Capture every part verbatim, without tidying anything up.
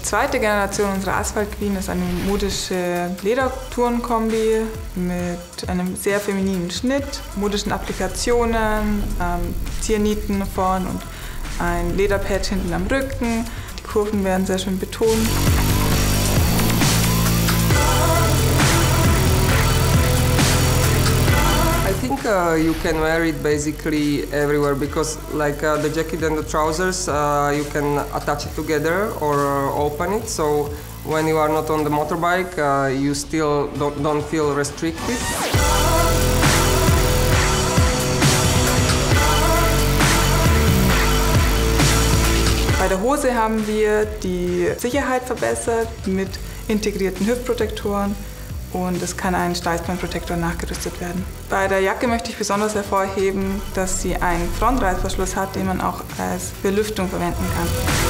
zweite Generation unserer Asphalt Queen ist eine modische Ledertourenkombi mit einem sehr femininen Schnitt, modischen Applikationen, ähm, Ziernieten vorn und ein Lederpad hinten am Rücken. Die Kurven werden sehr schön betont. I think uh, you can wear it basically everywhere because like uh, the jacket and the trousers uh, you can attach it together or uh, open it, so when you are not on the motorbike uh, you still don't, don't feel restricted. Bei der Hose haben wir die Sicherheit verbessert mit integrierten Hüftprotektoren. Und es kann ein Steißbeinprotektor nachgerüstet werden. Bei der Jacke möchte ich besonders hervorheben, dass sie einen Frontreißverschluss hat, den man auch als Belüftung verwenden kann.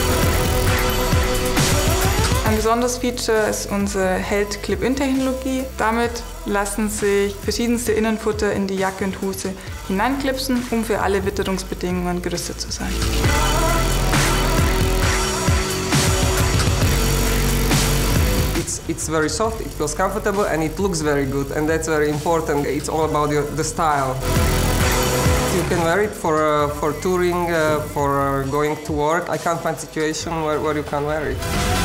Ein besonderes Feature ist unsere Held Clip-In-Technologie. Damit lassen sich verschiedenste Innenfutter in die Jacke und Hose hineinklipsen, um für alle Witterungsbedingungen gerüstet zu sein. It's, it's very soft, it feels comfortable and it looks very good, and that's very important. It's all about your, the style. You can wear it for, uh, for touring, uh, for uh, going to work. I can't find a situation where, where you can't wear it.